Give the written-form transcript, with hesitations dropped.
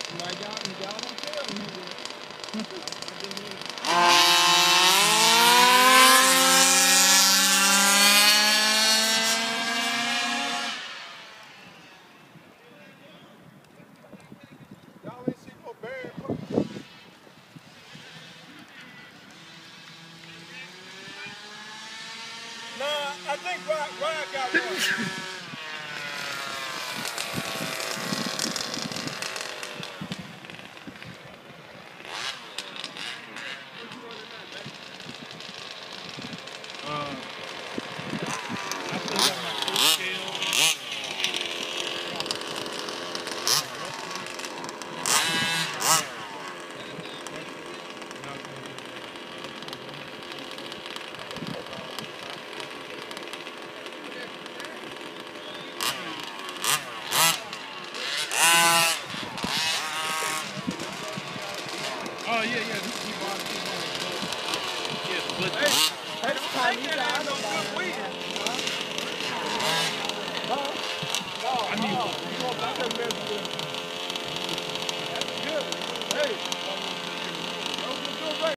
I think Ryan got one. I still got my full scale. Oh yeah, this is what yeah, but hey, no good weed.